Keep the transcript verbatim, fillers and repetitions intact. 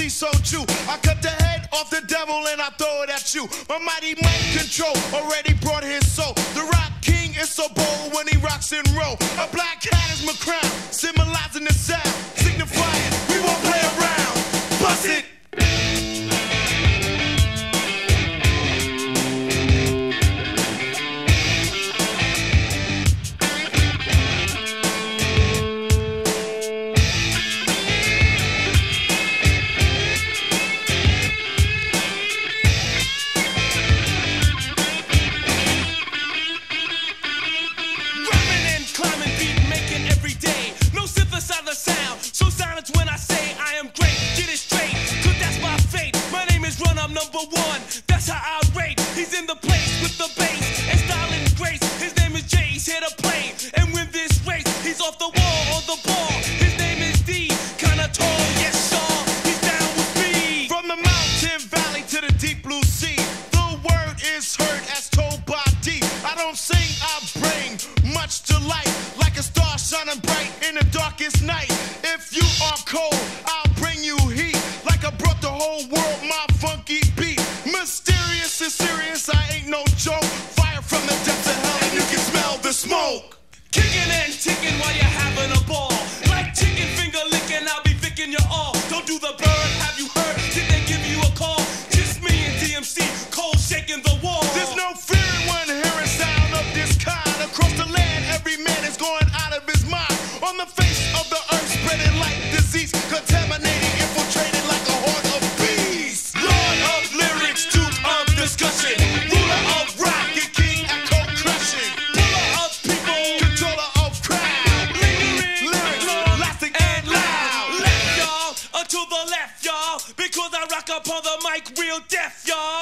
be so true. I cut the head off the devil and I throw it at you. My mighty mind control already brought his soul. The rock king is so bold when he rocks and roll. A black cat is my crown, symbolizing the sound, signifying we won't play around. Bust it. Number one, that's how I rate. He's in the place with the bass and style and grace. His name is Jay, he's here to play and win this race. He's off the wall, on the ball. His name is D, kinda tall, yes, Sean. He's down with me. From the mountain valley to the deep blue sea, the word is heard as told by D. I don't sing, I bring much to light, like a star shining bright in the darkest night. If you are cold, I'll bring you heat, like I brought the whole world my funky beat. Mysterious and serious, I ain't no joke. Fire from the depths of hell and you can smell the smoke. Kicking and ticking while you're having a ball. Like chicken finger licking, I'll be vicking you all. Don't do the bird, have you heard? Did they give you a call? Just me and D M C, cold shaking the wall. There's no fear when hearing sound of this kind. Across the land, every man is going out of his mind. On the face of the earth, spreading like disease, contaminating, infiltrating like a horde of bees. Lord of lyrics, duke of discussion, ruler of rock and king echo crushing, puller of people, controller of crowd, lingering lyrics, lasting and loud. Left y'all, uh, to the left y'all, because I rock up on the mic real deaf y'all.